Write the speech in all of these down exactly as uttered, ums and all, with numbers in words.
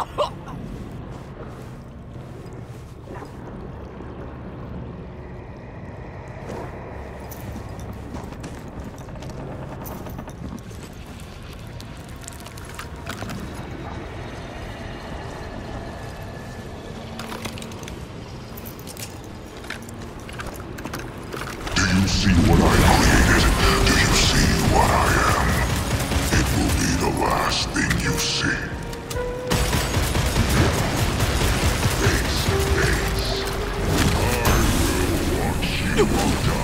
you see what I created? Do you see what I am? It will be the last thing you see. Face to face. I will watch you die.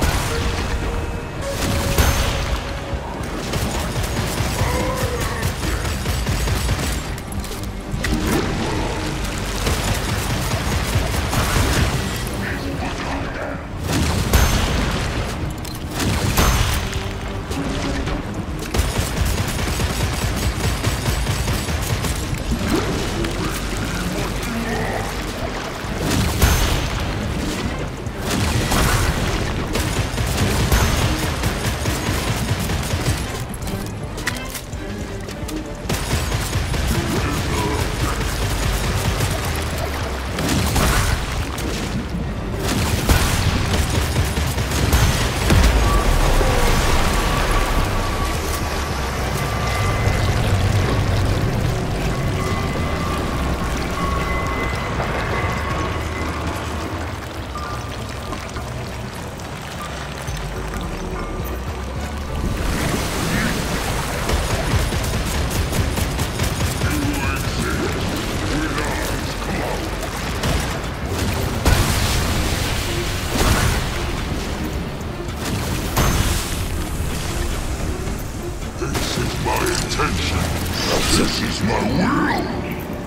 This is my will.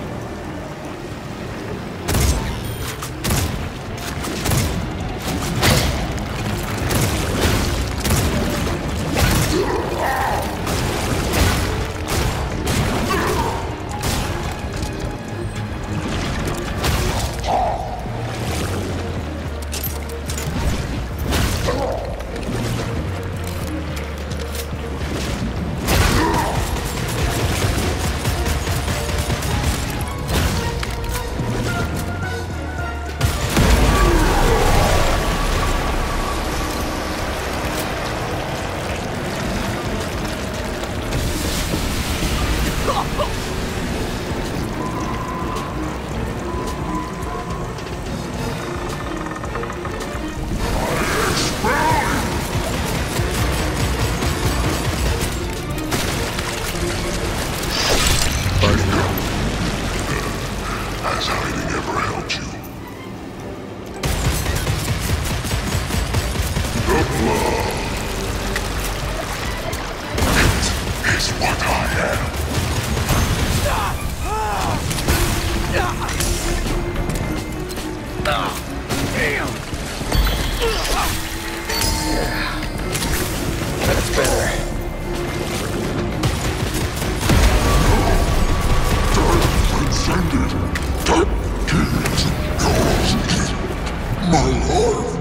Has hiding ever helped you? The blood. It is what I am. That's better. Transcended. Dark kings, yours. My love.